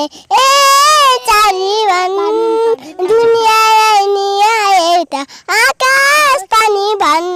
चारिवन दुनियाँलाई नियाए त आकाश पानी भन्।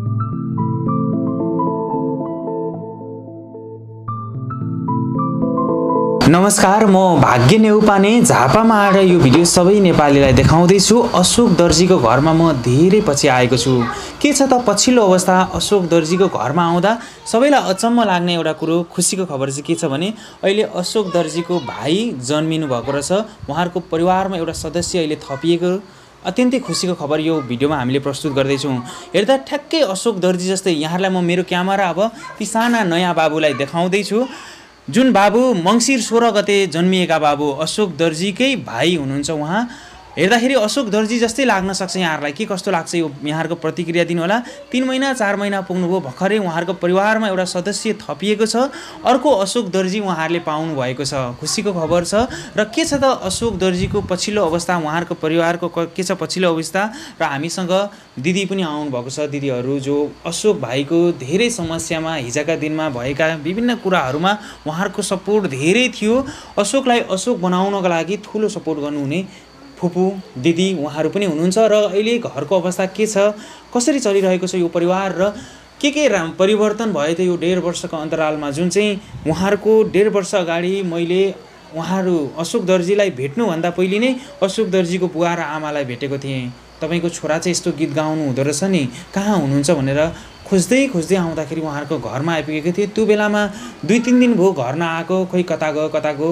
नमस्कार, म भाग्य नेउपाने झापामा आएर यो भिडियो सबै नेपालीलाई देखाउँदैछु। अशोक दर्जीको घरमा म धेरै पछि आएको छु। के छ त पछिल्लो अवस्था अशोक दर्जीको घरमा आउँदा सबैलाई अचम्म लाग्ने एउटा कुरो, खुसीको खबर चाहिँ के छ भने अहिले अशोक दर्जीको भाइ जन्मिनु भएको रहेछ। उहाँहरूको परिवारमा एउटा सदस्य अहिले थपिएको अत्यन्तै खुसीको खबर यो भिडियोमा हामीले प्रस्तुत गर्दैछौँ। हेर्दा ठ्याक्कै अशोक दर्जी जस्तै यहाँहरूलाई म मेरो क्यामेरा अब ती साना नयाँ बाबुलाई देखाउँदैछु। जुन बाबु मङ्सिर 16 गते जन्मिएका बाबु अशोक दर्जीकै भाइ हुनुहुन्छ। उहाँ हेर्दाखेरि अशोक दर्जी जस्तै लाग्न सक्छ। यहाँहरूलाई के कस्तो लाग्छ यो यहाँहरूको प्रतिक्रिया दिनु होला। 3 महिना 4 महिना पुग्नुभयो, भर्खरै उहाँहरूको परिवारमा एउटा सदस्य थपिएको छ। अर्को अशोक दर्जी उहाँहरूले पाउनु भएको छ, खुसीको खबर छ। र के छ त अशोक दर्जीको पछिल्लो अवस्था, उहाँहरूको परिवारको के छ पछिल्लो अवस्था। र हामीसँग दिदी पनि आउनुभएको छ। दिदीहरू जो अशोक भाइको धेरै समस्यामा हिजोका दिनमा भएका विभिन्न कुराहरूमा उहाँहरूको सपोर्ट धेरै थियो। अशोकलाई अशोक बनाउनको लागि ठुलो सपोर्ट गर्नुहुने फुपू दिदी उहाँहरू पनि हुनुहुन्छ। र अहिले घरको अवस्था के छ, कसरी चलिरहेको छ यो परिवार, र के परिवर्तन भयो त यो 1.5 वर्षको अन्तरालमा। जुन चाहिँ उहाँहरूको 1.5 वर्ष अगाडि मैले उहाँहरू अशोक दर्जीलाई भेट्नुभन्दा पहिले नै अशोक दर्जीको बुवा र आमालाई भेटेको थिएँ। तपाईँको छोरा चाहिँ यस्तो गीत गाउनु हुँदो रहेछ नि, कहाँ हुनुहुन्छ भनेर खोज्दै आउँदाखेरि उहाँहरूको घरमा आइपुगेको थिएँ। त्यो बेलामा 2-3 दिन भयो घर नआएको, खोइ कता गयो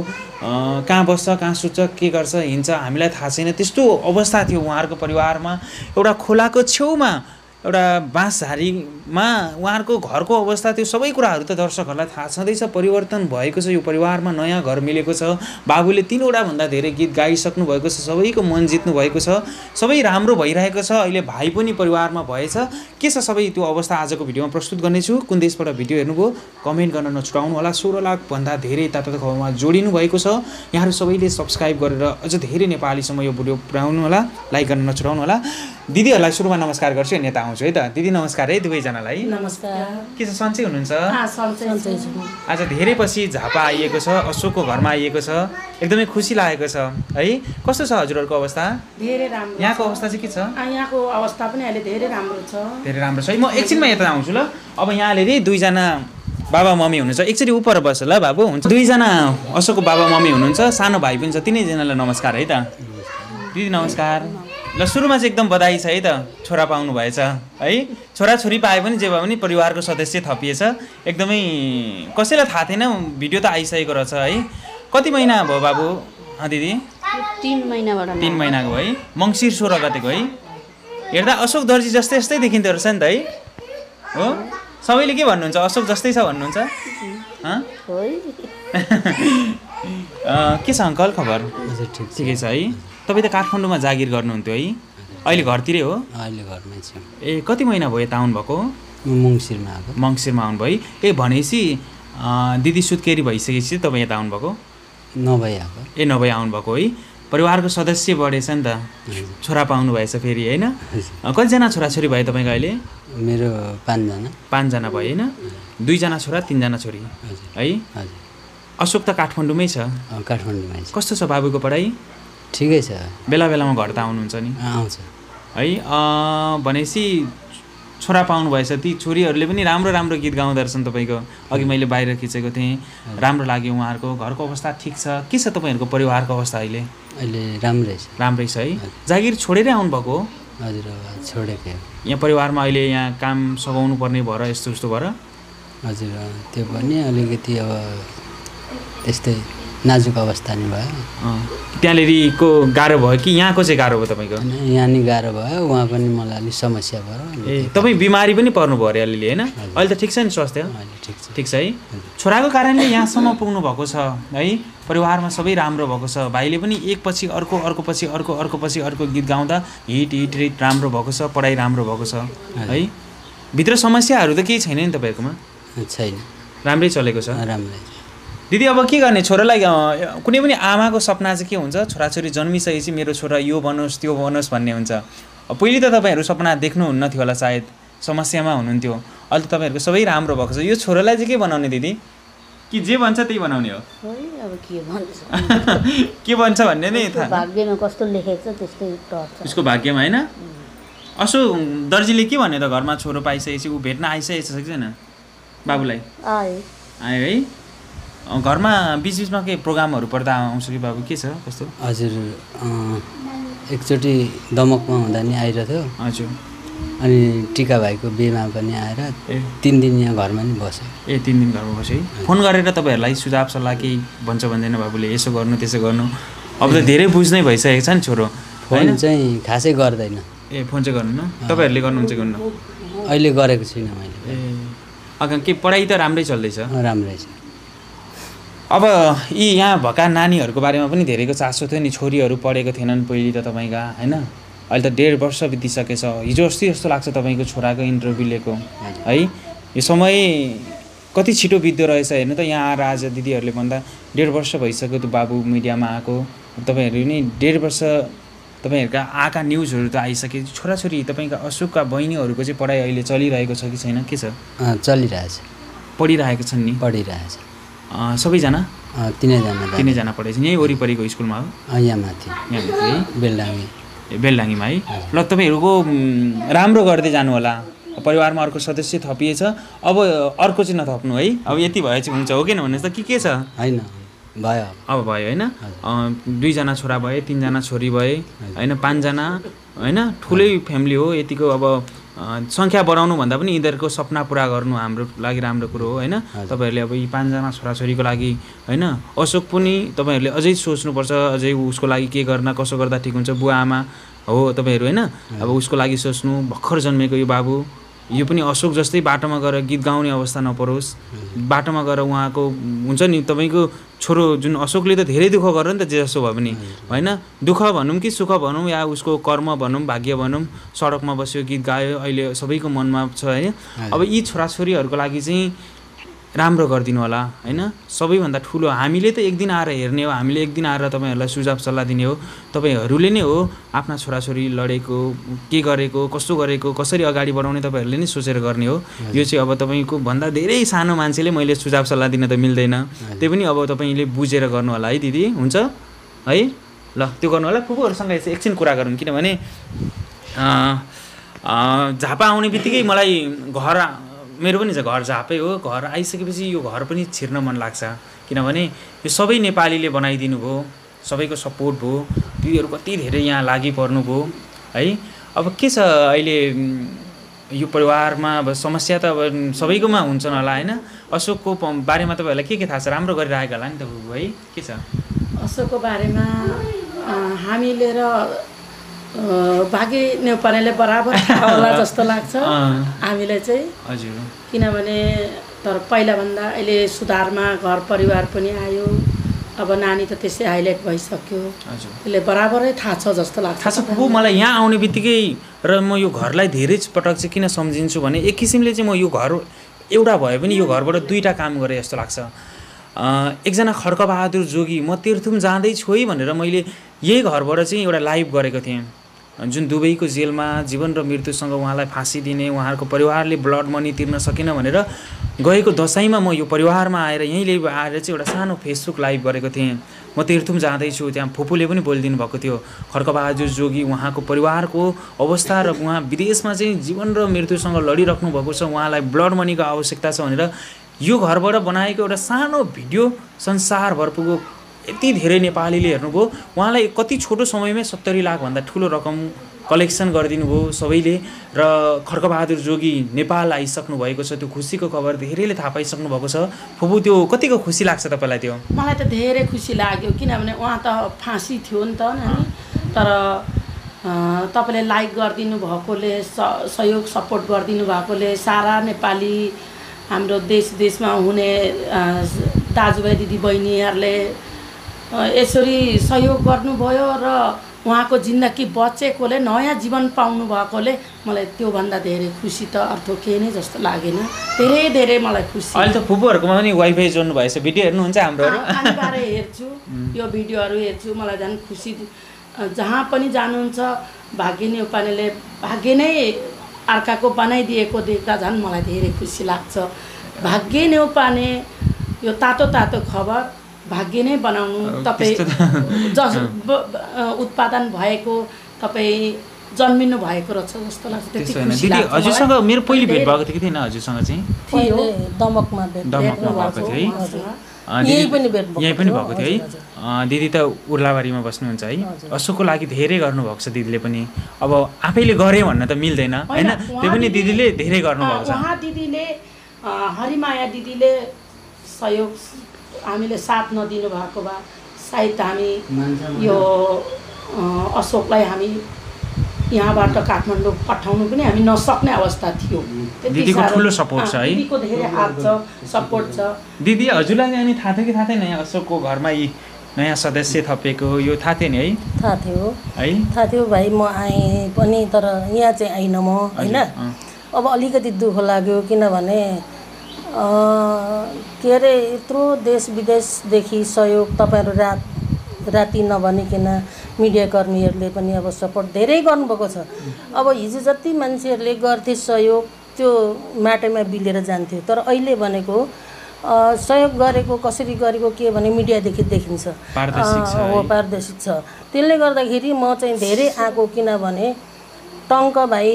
कहाँ बस्छ, कहाँ सुत्छ, के गर्छ, हिँड्छ, हामीलाई थाहा छैन। त्यस्तो अवस्था थियो उहाँहरूको परिवारमा। एउटा खोलाको छेउमा एउटा बाँसझारीमा उहाँहरूको घरको अवस्था थियो। सबै कुराहरू त दर्शकहरूलाई थाहा छँदैछ। परिवर्तन भएको छ यो परिवारमा, नयाँ घर मिलेको छ। बाबुले 3वटा भन्दा धेरै गीत गाइसक्नु भएको छ, सबैको मन जित्नु भएको छ, सबै राम्रो भइरहेको छ। अहिले भाइ पनि परिवारमा भएछ। के छ सबै त्यो अवस्था आजको भिडियोमा प्रस्तुत गर्नेछु। कुन देशबाट भिडियो हेर्नुभयो कमेन्ट गर्न नछुटाउनु होला। 16 लाख भन्दा धेरै तातो खबरमा जोडिनु भएको छ। यहाँहरू सबैले सब्सक्राइब गरेर अझ धेरै नेपालीसम्म यो भिडियो पुर्याउनु होला, लाइक गर्न नछुटाउनु होला। दिदीहरूलाई सुरुमा नमस्कार गर्छु, नेता आउँछु है त। दिदी नमस्कार है दुवैजनालाई। नमस्कार। के छ, सन्चै हुनुहुन्छ? सन्चै छु। आज धेरै पछि झापा आइएको छ, अशोकको घरमा आइएको छ, एकदमै खुसी लागेको छ है। कस्तो छ हजुरहरूको अवस्था? धेरै राम्रो। यहाँको अवस्था चाहिँ के छ? यहाँको अवस्था पनि अहिले धेरै राम्रो छ। धेरै राम्रो छ है। म एकछिनमा यता आउँछु ल। अब यहाँले नि 2जना बाबा मम्मी हुनुहुन्छ, एकचोटि उपर बस ल बाबु। हुन्छ, 2जना अशोकको बाबा मम्मी हुनुहुन्छ, सानो भाइ पनि छ। तिनैजनालाई नमस्कार है त। दिदी नमस्कार। ल सुरुमा चाहिँ एकदम बधाई छ है त, छोरा पाउनु भएछ है। छोराछोरी पाए पनि जे भए पनि परिवारको सदस्य थपिएछ। एकदमै कसैलाई थाहा थिएन, भिडियो त आइसकेको रहेछ है। कति महिना भयो बाबु दिदी? 3 महिनाबाट। 3 महिनाको है, मङ्सिर 16 गतेको है। हेर्दा अशोक दर्जी जस्तै देखिँदो रहेछ नि त है। हो, सबैले के भन्नुहुन्छ, अशोक जस्तै छ भन्नुहुन्छ? के छ अङ्कल खबर? ठिकै छ है। तपाईँ त काठमाडौँमा जागिर गर्नुहुन्थ्यो है, अहिले घरतिरै हो? अहिले घरमै छु। कति महिना भयो यता आउनुभएको? मङ्सिरमा आएको। मङ्सिरमा आउनुभयो है। भनेपछि दिदी सुत्केरी भइसकेपछि तपाईँ यता आउनुभएको? नभई आएको। नभई आउनुभएको है। परिवारको सदस्य बढेछ नि त, छोरा पाउनु भएछ फेरि होइन। कतिजना छोराछोरी भयो तपाईँको अहिले? मेरो 5 जना। 5 जना भयो होइन। 2 जना छोरा 3 जना छोरी है। अशोक त काठमाडौँमै छ? काठमाडौँमै छ। कस्तो छ बाबुको पढाइ? ठिकै छ। बेला बेलामा घर त आउनुहुन्छ नि? आउँछ है। भनेपछि छोरा पाउनु भएछ। ती छोरीहरूले पनि राम्रो गीत गाउँदो रहेछन् तपाईँको। अघि मैले बाहिर खिचेको थिएँ, राम्रो लाग्यो उहाँहरूको। घरको अवस्था ठिक छ? के छ तपाईँहरूको परिवारको अवस्था अहिले? अहिले राम्रै छ। राम्रै छ है। जागिर छोडेरै आउनुभएको? हजुर, छोडेको। यहाँ परिवारमा अहिले यहाँ काम सघाउनु पर्ने भएर यस्तो भएर? हजुर, त्यो पनि अलिकति अब त्यस्तै नाजुक अवस्था नि भयो। त्यहाँनिरको गाह्रो भयो कि यहाँको चाहिँ गाह्रो भयो तपाईँको? यहाँ नि गाह्रो भयो, उहाँ पनि मलाई अलिक समस्या भयो। तपाईँ बिमारी पनि पर्नु भयो अरे अलिअलि होइन? अहिले त ठिक छ नि स्वास्थ्य? ठिक छ है। छोराको कारणले यहाँसम्म पुग्नु भएको छ है। परिवारमा सबै राम्रो भएको छ। भाइले पनि एक पछि अर्को, अर्को पछि अर्को गीत गाउँदा हिट राम्रो भएको छ, पढाइ राम्रो भएको छ है। भित्र समस्याहरू त केही छैन नि तपाईँहरूकोमा? छैन, राम्रै चलेको छ। राम्रै। दिदी अब के गर्ने, छोरालाई कुनै पनि आमाको सपना चाहिँ के हुन्छ, छोराछोरी जन्मिसकेपछि मेरो छोरा यो बनोस् त्यो बनोस् भन्ने हुन्छ। पहिले त तपाईँहरू सपना देख्नुहुन्न थियो होला, सायद समस्यामा हुनुहुन्थ्यो। अहिले त तपाईँहरूको सबै राम्रो भएको छ। यो छोरालाई चाहिँ के बनाउने दिदी? कि जे भन्छ त्यही बनाउने हो? अब अब के भन्छ के भन्छ भन्ने नै थाहा भाग्यमा कस्तो लेखेको छ त्यस्तै टर्छ उसको भाग्यमा होइन असो दर्जीले के भन्यो त घरमा छोरो पाइसकेपछि ऊ भेट्न आइसकेको छ कि छैन बाबुलाई आयो आयो है घरमा बिचबिचमा के प्रोग्रामहरू पर्दा आउँछ कि बाबु के छ कस्तो हजुर एकचोटि दमकमा हुँदा नि आइरहेको थियो हजुर अनि टिका भाइको बिहेमा पनि आएर 3 दिन यहाँ घरमा नि बस्यो 3 दिन घरमा बस्यो है फोन गरेर तपाईँहरूलाई सुझाव सल्लाह केही भन्छ भन्दैन बाबुले यसो गर्नु त्यसो गर्नु अब त धेरै बुझ्नै भइसकेको छ नि छोरो फोन चाहिँ खासै गर्दैन फोन चाहिँ गर्नु न तपाईँहरूले गर्नुहुन्छ गर्नु अहिले गरेको छुइनँ मैले अघि के पढाइ त राम्रै चल्दैछ राम्रै छ अब यी यहाँ भएका नानीहरूको बारेमा पनि धेरैको चासो थियो नि छोरीहरू पढेको थिएनन् पहिले त तपाईँका होइन अहिले त 1.5 वर्ष बितिसकेछ हिजो अस्ति जस्तो लाग्छ तपाईँको छोराको इन्टरभ्यू लिएको है यो समय कति छिटो बित्दो रहेछ हेर्नु त यहाँ आएर आज दिदीहरूले भन्दा 1.5 वर्ष भइसक्यो त्यो बाबु मिडियामा आएको तपाईँहरू नि 1.5 वर्ष तपाईँहरूका आएका न्युजहरू त आइसके छोराछोरी तपाईँका अशोकका बहिनीहरूको चाहिँ पढाइ अहिले चलिरहेको छ कि छैन के छ चलिरहेछ पढिरहेको छन् नि पढिरहेछ सबैजना तिनैजना पढाइ यहीँ वरिपरिको स्कुलमा हो यहाँ माथि है बेलडाङ्गी बेलडाङ्गीमा है ल तपाईँहरूको राम्रो गर्दै जानु होला परिवारमा अर्को सदस्य थपिएछ अब अर्को चाहिँ नथप्नु है अब यति भए चाहिँ हुन्छ हो किन भन्नुहोस् त के छ होइन भयो अब भयो होइन 2 जना छोरा भए 3 जना छोरी भए होइन 5 जना होइन ठुलै फ्यामिली हो यतिको अब सङ्ख्या बढाउनु भन्दा पनि यिनीहरूको सपना पुरा गर्नु हाम्रो लागि राम्रो कुरो हो होइन तपाईँहरूले अब यी 5 जना छोराछोरीको लागि होइन अशोक पनि तपाईँहरूले अझै सोच्नुपर्छ अझै उसको लागि के गर्न कसो गर्दा ठिक हुन्छ बुवा आमा हो तपाईँहरू होइन अब उसको लागि सोच्नु भर्खर जन्मेको यो बाबु यो पनि अशोक जस्तै बाटोमा गएर गीत गाउने अवस्था नपरोस् बाटोमा गएर उहाँको हुन्छ नि तपाईँको छोरो जुन अशोकले त धेरै दुःख गर्यो नि त जे जसो भए पनि होइन दुःख भनौँ कि सुख भनौँ या उसको कर्म भनौँ भाग्य भनौँ सडकमा बस्यो गीत गायो अहिले सबैको मनमा छ होइन अब यी छोराछोरीहरूको लागि चाहिँ राम्रो गरिदिनु होला होइन सबैभन्दा ठुलो हामीले त एक दिन आएर हेर्ने हो हामीले एक दिन आएर तपाईँहरूलाई सुझाव सल्लाह दिने हो तपाईँहरूले नै हो आफ्ना छोराछोरी लडेको के गरेको कस्तो गरेको कसरी अगाडि बढाउने तपाईँहरूले नै सोचेर गर्ने हो यो चाहिँ अब तपाईँको भन्दा धेरै सानो मान्छेले मैले सुझाव सल्लाह दिन त मिल्दैन त्यही पनि अब तपाईँले बुझेर गर्नु होला है दिदी हुन्छ है ल त्यो गर्नु होला फुपूहरूसँग एकछिन कुरा गरौँ किनभने झापा आउने बित्तिकै मलाई घर मेरो पनि घर झापै हो घर आइसकेपछि यो घर पनि छिर्न मन लाग्छ किनभने यो सबै नेपालीले बनाइदिनु भयो सबैको सपोर्ट भयो तिनीहरू कति धेरै यहाँ लागि पर्नु भयो है अब के छ अहिले यो परिवारमा अब समस्या त अब सबैकोमा हुन्छन् होला होइन अशोकको बारेमा तपाईँहरूलाई के थाहा छ राम्रो गरिरहेको होला नि त है के छ अशोकको बारेमा हामीले र भागी नेपालीले बराबर थाहा होला जस्तो लाग्छ हामीलाई चाहिँ हजुर किनभने तर पहिलाभन्दा अहिले सुधारमा घर परिवार पनि आयो अब नानी त त्यसै हाइलाइट भइसक्यो त्यसले बराबरै थाहा छ जस्तो लाग्छ थाहा छ फुपू मलाई यहाँ आउने बित्तिकै र म यो घरलाई धेरै पटक चाहिँ किन सम्झिन्छु भने एक किसिमले चाहिँ म यो घर एउटा भए पनि यो घरबाट 2टा काम गरेँ जस्तो लाग्छ एकजना खड्कबहादुर जोगी म तीर्थुम जाँदैछु है भनेर मैले यही घरबाट चाहिँ एउटा लाइभ गरेको थिएँ जुन दुबईको जेलमा जीवन र मृत्युसँग उहाँलाई फाँसी दिने उहाँहरूको परिवारले ब्लड मनी तिर्न सकेन भनेर गएको दसैँमा म यो परिवारमा आएर यहीँ आएर चाहिँ एउटा सानो फेसबुक लाइभ गरेको थिएँ म तीर्थुम जाँदैछु त्यहाँ फुपूले पनि बोलिदिनु भएको थियो खड्कबहादुर जोगी उहाँको परिवारको अवस्था र उहाँ विदेशमा चाहिँ जीवन र मृत्युसँग लडिराख्नु भएको छ उहाँलाई ब्लड मनीको आवश्यकता छ भनेर यो घरबाट बनाएको एउटा सानो भिडियो संसारभर पुग्यो यति धेरै नेपालीले हेर्नुभयो उहाँलाई कति छोटो समयमै 70 लाखभन्दा ठुलो रकम कलेक्सन गरिदिनु भयो सबैले र खड्कबहादुर जोगी नेपाल आइसक्नु भएको छ त्यो खुसीको खबर धेरैले थाहा पाइसक्नु भएको छ फुपू त्यो कतिको खुसी लाग्छ तपाईँलाई त्यो मलाई त धेरै खुसी लाग्यो किनभने उहाँ त फाँसी थियो नि त नानी तर तपाईँले लाइक गरिदिनु भएकोले सहयोग सपोर्ट गरिदिनु भएकोले सारा नेपाली हाम्रो देशमा हुने दाजुभाइ दिदी बहिनीहरूले यसरी सहयोग गर्नुभयो र उहाँको जिन्दगी बचेकोले नयाँ जीवन पाउनु भएकोले मलाई त्योभन्दा धेरै खुसी त अर्थ केही नै जस्तो लागेन धेरै धेरै मलाई खुसी अहिले त फुपूहरूकोमा पनि वाइफाई जोड्नु भएछ भिडियो हेर्नुहुन्छ हाम्रोहरू अनिवार्य हेर्छु यो भिडियोहरू हेर्छु मलाई झन् खुसी जहाँ पनि जानुहुन्छ भाग्य नेपालीले भाग्य नै अर्काको बनाइदिएको देख्दा झन् मलाई धेरै खुसी लाग्छ भाग्य नेपाली यो तातो तातो खबर भाग्य नै बनाउनु तपाईँ उत्पादन भएको तपाईँ जन्मिनु भएको रहेछ जस्तो लाग्छ। त्यति खुसी दिदी लाग्छ हजुरसँग मलाई। मेरो पहिलो भेट भएको थियो कि थिएन हजुरसँग चाहिँ थियो दमकमा भेट दमकमा भएको थियो है यही पनि भेट भएको यहीँ पनि भएको थियो है हजुर, दिदी त उर्लाबारीमा बस्नुहुन्छ है अशोकको लागि धेरै गर्नुभएको छ दिदीले पनि अब आफैले गरे भन्न त मिल्दैन होइन त्यो पनि दिदीले धेरै गर्नुभएको छ उहाँ दिदीले हरिमाया दिदीले सहयोग हामीले साथ नदिनु भएको भए सायद हामी यो अशोकलाई हामी यहाँबाट काठमाडौँ पठाउनु पनि हामी नसक्ने अवस्था थियो। त्यति दिदीको साह्रो- ठुलो सपोर्ट छ है दिदीको धेरै हात छ, सपोर्ट छ। दिदी हजुरलाई अनि थाहा थियो कि थाहा थिएन यहाँ अशोकको घरमा यी नयाँ सदस्य थपेको यो थाहा थियो नि है थाहा थियो है थाहा थियो भाइ म आएँ पनि तर यहाँ चाहिँ आइनँ म होइन। अब अलिकति दुःख लाग्यो किनभने के अरे यत्रो देश विदेशदेखि सहयोग तपाईँहरू राति नभनिकन मिडियाकर्मीहरूले पनि अब सपोर्ट धेरै गर्नुभएको छ। अब हिजो जति मान्छेहरूले गर्थे सहयोग त्यो माटोमा बिलेर जान्थ्यो तर अहिले भनेको सहयोग गरेको कसरी गरेको के भने मिडियादेखि देखिन्छ पारदर्शिक छ हो पारदर्शिक छ। त्यसले गर्दाखेरि म चाहिँ धेरै आएको किनभने टङ्क भाइ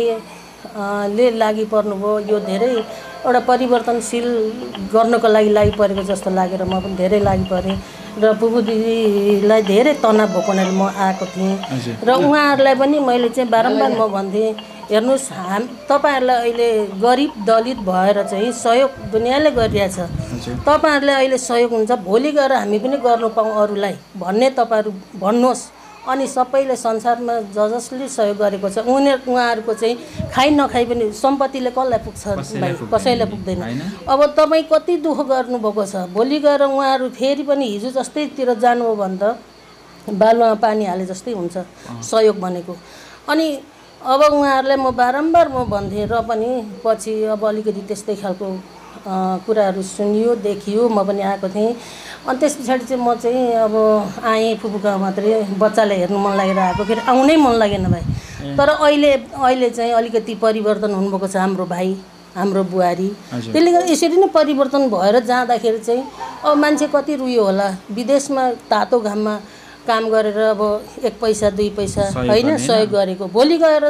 ले लागि पर्नुभयो यो धेरै एउटा परिवर्तनशील गर्नको लागि परेको जस्तो लागेर म पनि धेरै लागि परेँ र बुबु दिदीलाई धेरै तनाव भएको हुनाले म आएको थिएँ र उहाँहरूलाई पनि मैले चाहिँ बारम्बार म भन्थेँ हेर्नुहोस् तपाईँहरूलाई अहिले गरिब दलित भएर चाहिँ सहयोग दुनियाँले गरिरहेछ तपाईँहरूले अहिले सहयोग हुन्छ भोलि गएर हामी पनि गर्नु पाऊँ अरूलाई भन्ने तपाईँहरू भन्नुहोस् अनि सबैले संसारमा जसले सहयोग गरेको छ उहाँहरूको चाहिँ खाइ नखाइ पनि सम्पत्तिले कसलाई पुग्छ भाइ कसैलाई पुग्दैन। अब तपाईँ कति दुःख गर्नुभएको छ भोलि गएर उहाँहरू फेरि पनि हिजो जस्तैतिर जानुभयो भने त बालुवामा पानी हाले जस्तै हुन्छ सहयोग भनेको। अनि अब उहाँहरूलाई म बारम्बार म भन्थेँ र पनि पछि अब अलिकति त्यस्तै खालको कुराहरू सुनियो देखियो म पनि आएको थिएँ। अनि त्यस पछाडि चाहिँ म चाहिँ अब आएँ फुपूका मात्रै बच्चालाई हेर्नु मन लागेर आएको फेरि आउनै मन लागेन भाइ। तर अहिले चाहिँ अलिकति परिवर्तन हुनुभएको छ हाम्रो भाइ हाम्रो बुहारी त्यसले गर्दा यसरी नै परिवर्तन भएर जाँदाखेरि चाहिँ अब मान्छे कति रुयो होला विदेशमा तातो घाममा काम गरेर अब 1 पैसा 2 पैसा होइन सहयोग गरेको भोलि गएर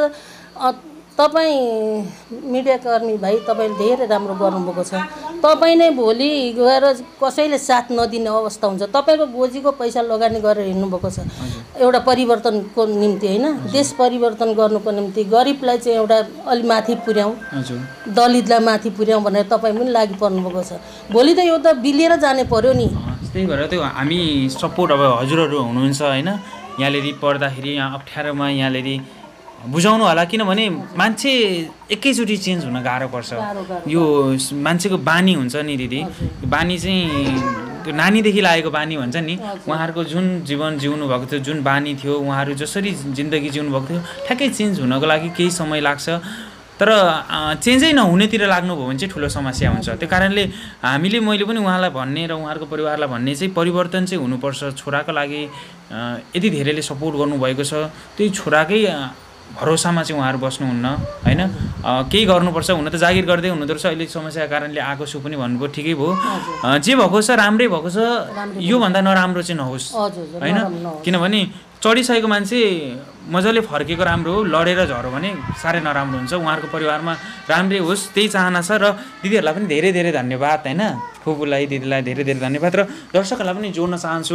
तपाईँ मिडियाकर्मी भाइ तपाईँले धेरै राम्रो गर्नुभएको छ। तपाईँ नै भोलि गएर कसैले साथ नदिने अवस्था हुन्छ तपाईँको गोजीको पैसा लगानी गरेर हिँड्नुभएको छ एउटा परिवर्तनको निम्ति होइन देश परिवर्तन गर्नुको निम्ति गरिबलाई चाहिँ एउटा अलि माथि पुर्याउँ दलितलाई माथि पुर्याउँ भनेर तपाईँ पनि लागि पर्नुभएको छ। भोलि त यो त बिलिएर जाने पर्यो नि। त्यही भएर त्यो हामी सपोर्ट अब हजुरहरू हुनुहुन्छ होइन यहाँनिर पढ्दाखेरि यहाँ अप्ठ्यारोमा यहाँनिर बुझाउनु होला किनभने मान्छे एकैचोटि चेन्ज हुन गाह्रो पर्छ। यो मान्छेको बानी हुन्छ नि दिदी बानी चाहिँ त्यो नानीदेखि लागेको बानी भन्छ नि उहाँहरूको जुन जीवन जिउनु भएको थियो जुन बानी थियो उहाँहरू जसरी जिन्दगी जिउनु भएको थियो ठ्याक्कै चेन्ज हुनको लागि केही समय लाग्छ तर चेन्जै नहुनेतिर लाग्नुभयो भने चाहिँ ठुलो समस्या हुन्छ। त्यो कारणले मैले पनि उहाँलाई भन्ने र उहाँहरूको परिवारलाई भन्ने चाहिँ परिवर्तन चाहिँ हुनुपर्छ छोराको लागि यति धेरैले सपोर्ट गर्नुभएको छ त्यही छोराकै भरोसामा चाहिँ उहाँहरू बस्नुहुन्न होइन केही गर्नुपर्छ हुन त जागिर गर्दै हुनुहुँदो रहेछ अहिले समस्याको कारणले आएको छु पनि भन्नुभयो ठिकै भयो जे भएको छ राम्रै भएको छ योभन्दा नराम्रो चाहिँ नहोस् होइन किनभने चढिसकेको मान्छे मजाले फर्केको राम्रो हो लडेर झऱ्यो भने साह्रै नराम्रो हुन्छ उहाँहरूको परिवारमा राम्रै होस् त्यही चाहना छ र दिदीहरूलाई पनि धेरै धेरै धन्यवाद होइन फुपूलाई दिदीलाई धेरै धेरै धन्यवाद र दर्शकहरूलाई पनि जोड्न चाहन्छु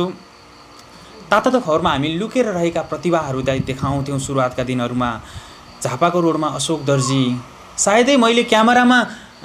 तातो खबरमा हामी लुकेर रहेका प्रतिभाहरूलाई देखाउँथ्यौँ सुरुवातका दिनहरूमा झापाको रोडमा अशोक दर्जी सायदै मैले क्यामेरामा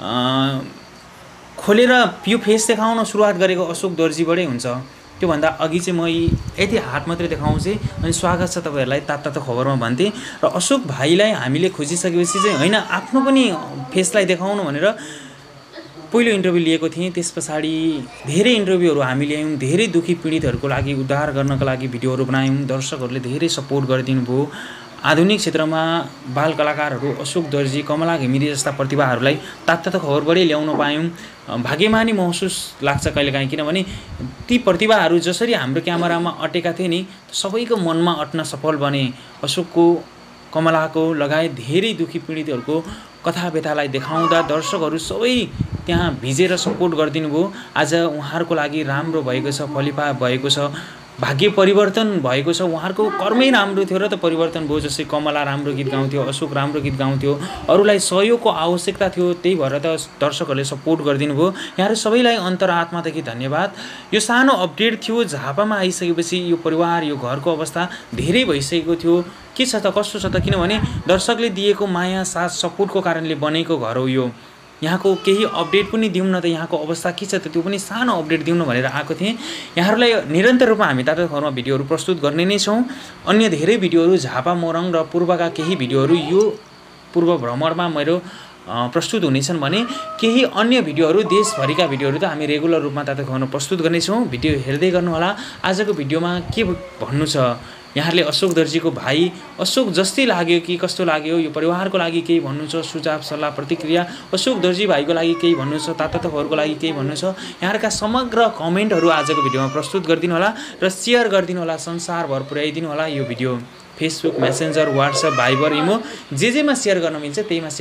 खोलेर यो फेस देखाउन सुरुवात गरेको अशोक दर्जीबाटै हुन्छ त्योभन्दा अघि चाहिँ म यति हात मात्रै देखाउँछु अनि स्वागत छ तपाईँहरूलाई तातो खबरमा भन्थेँ र अशोक भाइलाई हामीले खोजिसकेपछि चाहिँ होइन आफ्नो पनि फेसलाई देखाउनु भनेर पहिलो इन्टरभ्यू लिएको थिएँ त्यस पछाडि धेरै इन्टरभ्यूहरू हामी ल्यायौँ धेरै दुःखी पीडितहरूको लागि उद्धार गर्नको लागि भिडियोहरू बनायौँ दर्शकहरूले धेरै सपोर्ट गरिदिनु भयो आधुनिक क्षेत्रमा बाल कलाकारहरू अशोक दर्जी कमला घिमिरे जस्ता प्रतिभाहरूलाई तातो खबरबाटै ल्याउन पायौँ भाग्यमानी महसुस लाग्छ कहिलेकाहीँ किनभने ती प्रतिभाहरू जसरी हाम्रो क्यामेरामा अटेका थिए नि सबैको मनमा अट्न सफल बने अशोकको कमलाको लगायत धेरै दुःखी पीडितहरूको कथा व्यथालाई देखाउँदा दर्शकहरू सबै त्यहाँ भिजेर सपोर्ट गरिदिनु भयो। आज उहाँहरूको लागि राम्रो भएको छ, फलिफा भएको छ, भाग्य परिवर्तन भएको छ। उहाँहरूको कर्मै राम्रो थियो र त परिवर्तन भयो। जस्तै कमला राम्रो गीत गाउँथ्यो, अशोक राम्रो गीत गाउँथ्यो, अरूलाई सहयोगको आवश्यकता थियो, त्यही भएर त दर्शकहरूले सपोर्ट गरिदिनु भयो। यहाँहरू सबैलाई अन्तरात्मादेखि धन्यवाद। यो सानो अपडेट थियो। झापामा आइसकेपछि यो परिवार, यो घरको अवस्था धेरै भइसकेको थियो। के छ त, कस्तो छ त, किनभने दर्शकले दिएको माया, साथ, सपोर्टको कारणले बनेको घर हो यो। यहाँको केही अपडेट पनि दिउँ न त, यहाँको अवस्था के छ त, त्यो पनि सानो अपडेट दिउँ न भनेर आएको थिएँ। यहाँहरूलाई निरन्तर रूपमा हामी तातो खबरमा भिडियोहरू प्रस्तुत गर्ने नै छौँ। अन्य धेरै भिडियोहरू, झापा मोरङ र पूर्वका केही भिडियोहरू यो पूर्व भ्रमणमा मेरो प्रस्तुत हुनेछन् भने केही अन्य भिडियोहरू, देशभरिका भिडियोहरू त हामी रेगुलर रूपमा तातो खबरमा प्रस्तुत गर्नेछौँ। भिडियो हेर्दै गर्नुहोला। आजको भिडियोमा के भन्नु छ, यहाँहरूले अशोक दर्जीको भाइ अशोक जस्तै लाग्यो कि कस्तो लाग्यो, यो परिवारको लागि केही भन्नु छ, सुझाव सल्लाह प्रतिक्रिया, अशोक दर्जी भाइको लागि केही भन्नु छ, तातो खबरको लागि केही भन्नु छ, यहाँहरूका समग्र कमेन्टहरू आजको भिडियोमा प्रस्तुत गरिदिनु होला र सेयर गरिदिनु होला, संसारभर पुर्याइदिनु होला। यो video Facebook, Messenger, WhatsApp, Viber, imo जेमा सेयर गर्न मिल्छ त्यहीमा